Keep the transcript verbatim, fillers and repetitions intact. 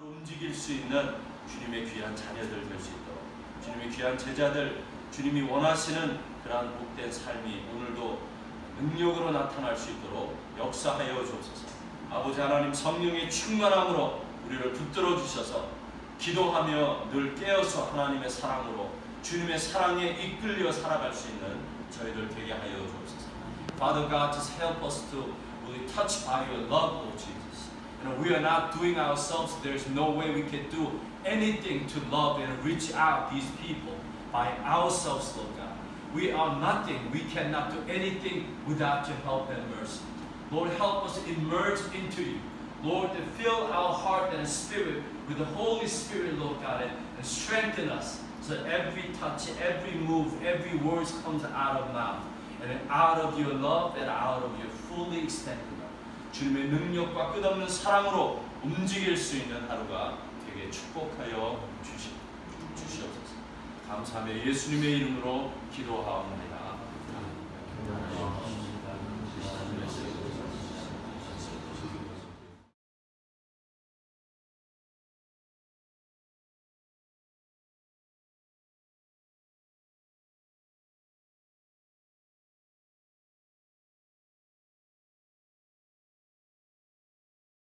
움직일 수 있는 주님의 귀한 자녀들 될 수 있도록, 주님의 귀한 제자들, 주님이 원하시는 그러한 복된 삶이 오늘도 능력으로 나타날 수 있도록 역사하여 주옵소서. 아버지 하나님, 성령의 충만함으로 우리를 붙들어 주셔서 기도하며 늘 깨어서 하나님의 사랑으로, 주님의 사랑에 이끌려 살아갈 수 있는 저희들 되게 하여 주옵소서. Father God, just help us to really touch by your love, Lord Jesus. You know, we are not doing ourselves. There is no way we can do anything to love and reach out these people by ourselves, Lord God. We are nothing. We cannot do anything without your help and mercy. Lord, help us emerge into you. Lord, to fill our heart and spirit with the Holy Spirit, Lord God, and, and strengthen us so every touch, every move, every word comes out of mouth, and out of your love and out of your fully extended love. 주님의 능력과 끝없는 사랑으로 움직일 수 있는 하루가 되게 축복하여 주시, 주시옵소서. 감사하며 예수님의 이름으로 기도하옵나이다.